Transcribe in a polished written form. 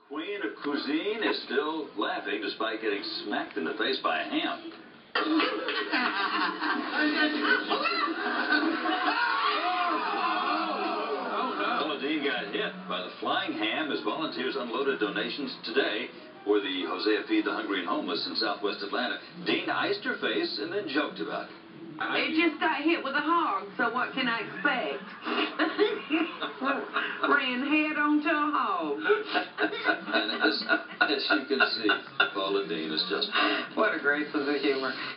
Queen of Cuisine is still laughing despite getting smacked in the face by a ham. Paula Deen got hit by the flying ham as volunteers unloaded donations today for the Feed the Hungry and Homeless in Southwest Atlanta. Deen iced her face and then joked about it. It just got hit with a hog, so what can I expect? Ran head onto a hog. And as you can see, Paula Deen is just fine. What a great sense of humor.